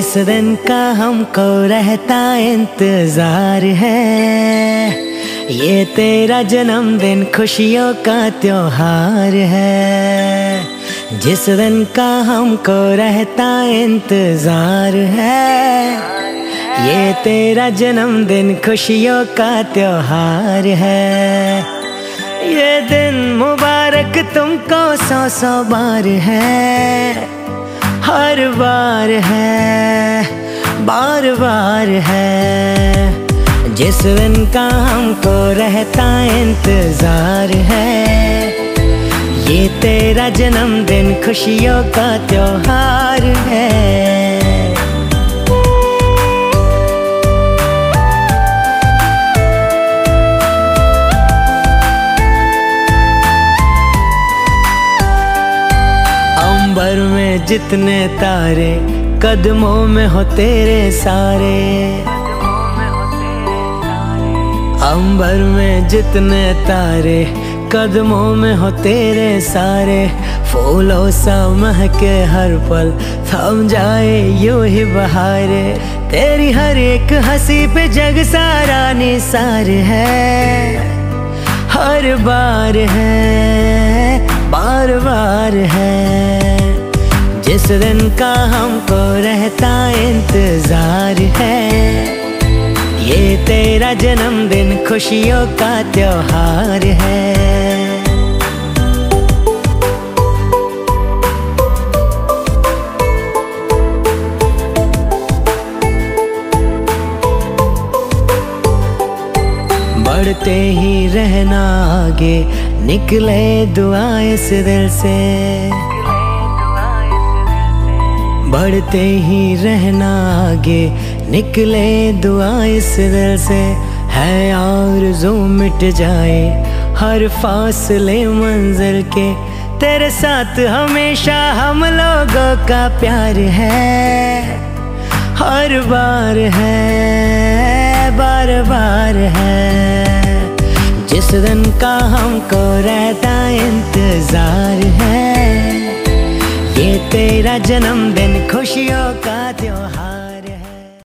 जिस दिन का हमको रहता इंतजार है, ये तेरा जन्मदिन खुशियों का त्योहार है। जिस दिन का हमको रहता इंतजार है, ये तेरा जन्मदिन खुशियों का त्योहार है। ये दिन मुबारक तुमको 100 बार है, हर बार है, बार बार है। जिस दिन का हमको रहता इंतजार है, ये तेरा जन्मदिन खुशियों का त्योहार है। अंबर में जितने तारे, कदमों में हो तेरे सारे। अंबर में जितने तारे, कदमों में हो तेरे सारे। फूलों सा महके हर पल, थम जाए यूं ही बहारे। तेरी हर एक हंसी पे जग सारा निसार है, हर बार है, बार बार है। जिस दिन का हमको रहता इंतजार है, ये तेरा जन्मदिन खुशियों का त्योहार है। बढ़ते ही रहना आगे, निकले दुआ इस दिल से। बढ़ते ही रहना आगे, निकले दुआ इस दिल से। है आरज़ू मिट जाए हर फासले मंजिल के, तेरे साथ हमेशा हम लोगों का प्यार है, हर बार है, बार बार है। जिस दिन का हमको रहता इंतजार है, ये तेरा जन्मदिन खुशियों का त्योहार।